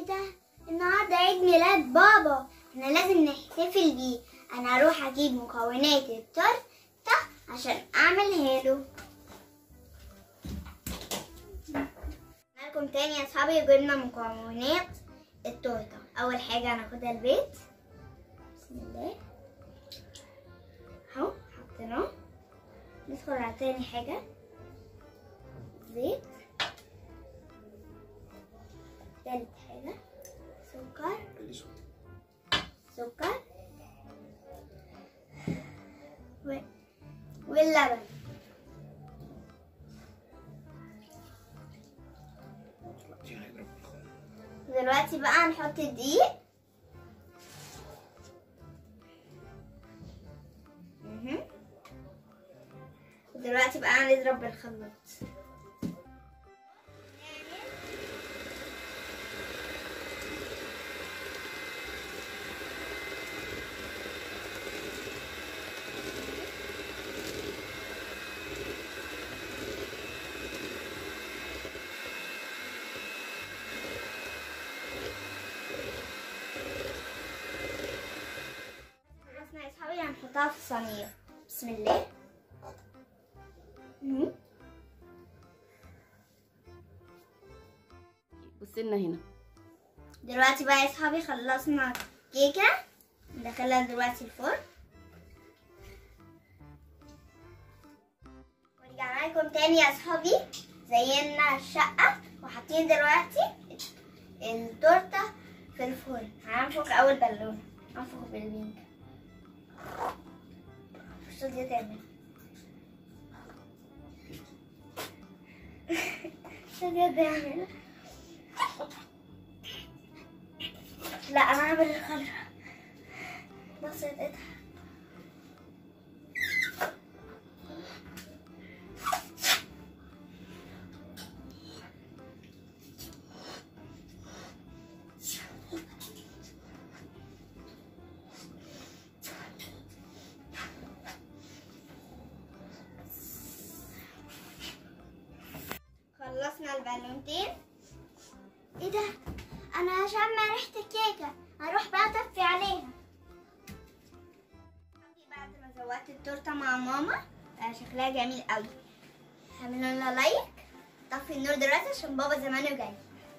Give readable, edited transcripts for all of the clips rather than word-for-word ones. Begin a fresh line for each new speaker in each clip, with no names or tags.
ايه ده؟ النهارده عيد ميلاد بابا، احنا لازم نحتفل بيه. انا هروح اجيب مكونات التورته عشان اعملها له. معاكم تاني يا اصحابي، جبنا مكونات التورته. اول حاجه هناخدها البيت. بسم الله اهو حطيناه. ندخل على تاني حاجه، زيت. تالت حاجه سكر واللبن. دلوقتي بقى هنحط الدقيق. دلوقتي بقى هنضرب بالخلاط. خلصنا يا اصحابي، هنحطها في الصينية. بسم الله.
بصي لنا هنا.
دلوقتي بقى يا اصحابي خلصنا كيكة، ندخلها دلوقتي الفرن. ورجعنا لكم تاني يا اصحابي. زينا الشقة وحاطين دلوقتي التورتة في الفرن. هننفخ اول بالونة، انفخ بالبنج. مش راضية تعمل. مش راضية تعمل. لا انا هعمل الخضرة. بص ايدها. خلصنا البالونتين. ايه ده؟ انا هشم ريحة الكيكة، هروح بقى اطفي عليها. بعد ما زودت التورته مع ماما شكلها جميل قوي. اعملوا لنا لايك. طفي النور دلوقتي عشان بابا زمانه جاي.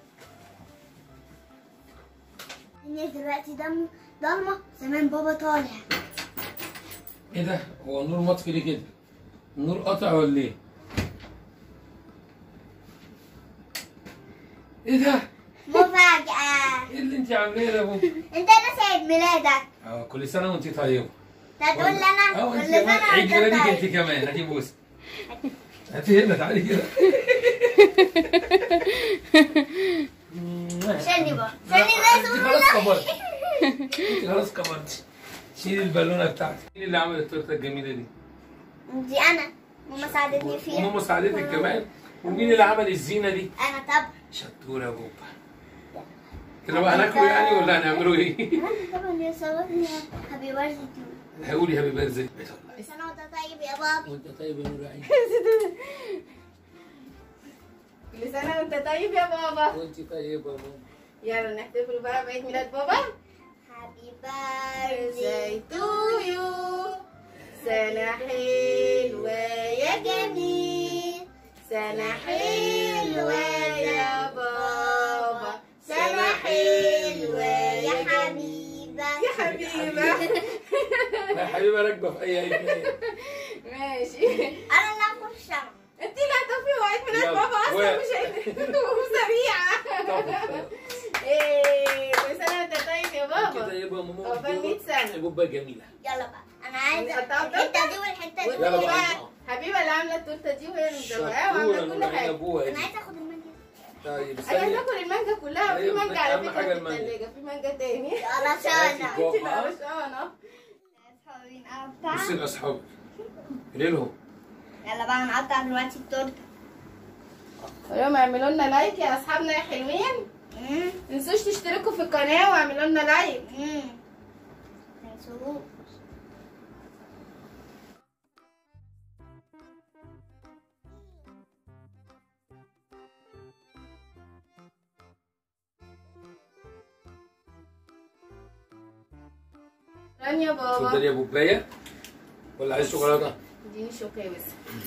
الدنيا دلوقتي ضلمه، زمان بابا طالع.
ايه ده؟ هو النور مطفي ليه كده؟ النور قطع ولا ايه؟ ايه ده؟
مفاجأة.
ايه اللي انت عاملاه ده يا بابا؟
انت ناسي عيد ميلادك.
كل سنه وانت طيبه.
تقول لي انا
وانت
كل سنة
كمان عيد
وانت
ميلادك
طيب.
انت كمان. هاتي بوسه. هاتي هنا، تعالي كده.
شيلني بقى،
لا،
شيلني زي
انت خلاص كبرت. انت خلاص كبرت. شيلي البالونه بتاعتك. مين اللي عمل التورته الجميله دي؟
دي انا، ماما ساعدتني فيها.
وماما ساعدتك كمان. ومين اللي عمل الزينه دي؟
انا طبعا.
شطوره يا بابا. كده بقى هناكله يعني ولا هنعمله ايه؟
طبعا يا صوتني هابي بيرثدي تو.
هقولي هابي بيرثدي.
كل سنة وانت طيب يا بابا.
وانت طيب يا نور عيني.
كل سنة وانت طيب يا بابا.
وانت طيبه يا بابا.
يلا نحتفل بقى بعيد ميلاد بابا.
هابي بيرثدي
تو يو. سنة حلوة يا جميل. سنة حلوة يا بابا. سنة حلوة يا حبيبة. يا حبيبة.
يا حبيبه راكبه في اي عيد ميلاد.
ماشي.
انا اللي هاخد الشمع.
انت اللي هتطفي وعيد ميلاد
يلا.
بابا اصلا مش عيد. وسريعة. ايه كل سنة وانت طيب يا بابا.
كده يبقى ماما
عقبال 100 سنة.
بوبا جميله.
يلا بقى، انا عايزة
نحطها في
الحتة دي والحتة دي.
يلا بقى.
حبيبه اللي عامله التورته دي وهي اللي مزوقاها
شطوره
وعامله
نور
كل
عين
حاجه.
ابوها
انا
دي.
عايزة اخد المانجا.
طيب
انا
ثانيه.
هناكل المانجا كلها. في
أيوة،
مانجا على
أهم
فكره
حاجة
في
المانجا.
الثلاجه. في مانجا تاني.
يلا شانا.
جوه.
انت اللي قرشانه.
بصي لاصحابك. قولي لهم.
يلا بقى هنقطع دلوقتي التورته.
اليوم اعملوا لنا لايك يا اصحابنا يا حلوين. متنسوش تشتركوا في القناه واعملوا لنا لايك.
تنسوهوش.
رانيا بابا
اتفضلي يا بوبايه، ولا عايز شوكولاته؟
اديني شوكاوس.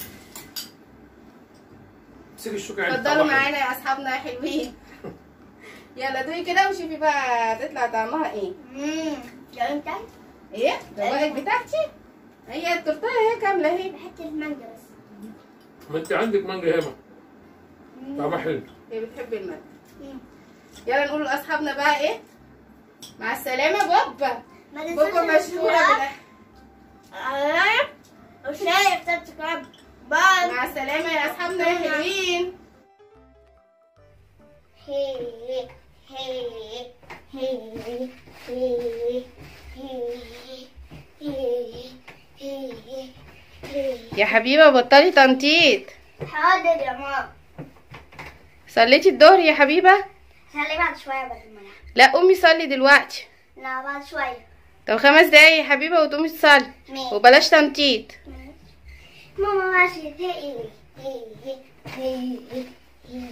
امسكي الشوكه.
اتفضلوا معانا يا اصحابنا يا حلوين. يلا دوقي كده وشوفي بقى تطلع طعمها ايه.
لو انت
ايه الروايق بتاعتي؟ هي التورتيه هي كامله اهي.
بحط المانجا بس.
ما انت عندك مانجا هنا طعمها حلو.
هي بتحب المانجا. يلا نقول لاصحابنا بقى ايه؟ مع السلامه بابا. بابا مشهوره بالاكل.
وشايف سبسكرايب. باي.
مع السلامه يا اصحابنا يا حلوين.
هي هي هي هي
يا حبيبه بطلي تنطيط.
حاضر يا ماما.
صليتي الظهر يا حبيبه؟
خلي بعد شوية بدل ما أنام.
لا قومي صلي دلوقتي.
لا بعد شوية.
طب 5 دقايق يا حبيبه وتقومي تصلي.
ماشي.
وبلاش تنطيط.
ماما ماشي. هي هي هي هي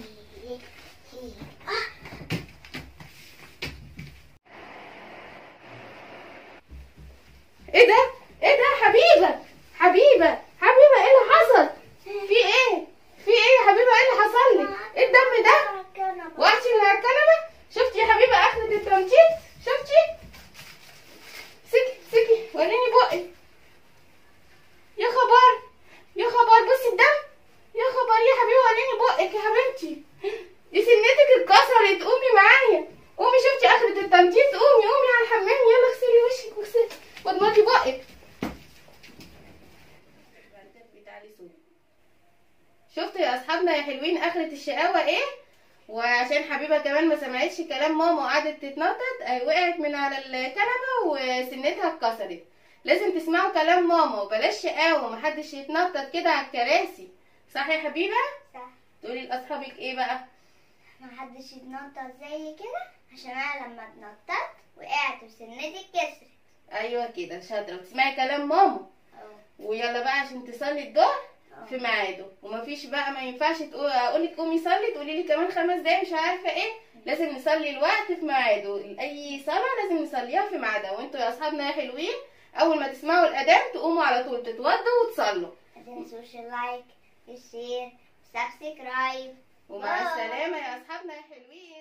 ايه ده؟ ايه ده حبيبه؟ حبيبه ايه اللي حصل؟ في ايه؟ في ايه يا حبيبه؟ ايه اللي حصل لك؟ ايه الدم ده؟ وقعتي من على الكنبه؟ شفتي يا حبيبه اخرة التنطيط؟ شفتي؟ سكي وريني بقك. يا خبر بصي الدم. يا خبر يا حبيبه وريني بقك يا حبيبتي. دي سنتك اتكسرت. قومي معايا. قومي شفتي اخرة التنطيط؟ قومي على الحمام. يلا اغسلي وشك واغسلي واضمضي بقك. شفتوا يا اصحابنا يا حلوين اخرة الشقاوة ايه؟ وعشان حبيبه كمان ما سمعتش كلام ماما وقعدت تتنطط وقعت من على الكنبه وسنتها اتكسرت. لازم تسمعوا كلام ماما وبلاش شقاوة ومحدش يتنطط كده على الكراسي. صح يا حبيبه؟
صح.
تقولي لاصحابك ايه بقى؟
محدش يتنطط زي كده عشان انا لما اتنططت وقعت وسنتي اتكسرت.
ايوه كده شاطره وتسمعي كلام ماما. ويلا بقى عشان تصلي الظهر في ميعاده. ومفيش بقى ما ينفعش اقول لك قومي صلي تقولي لي كمان 5 دقايق مش عارفه ايه. لازم نصلي الوقت في ميعاده. اي صلاه لازم نصليها في ميعادها. وانتوا يا اصحابنا يا حلوين اول ما تسمعوا الاذان تقوموا على طول تتوضوا وتصلوا.
ما تنسوش اللايك والشير والسبسكرايب.
ومع السلامه يا اصحابنا يا حلوين.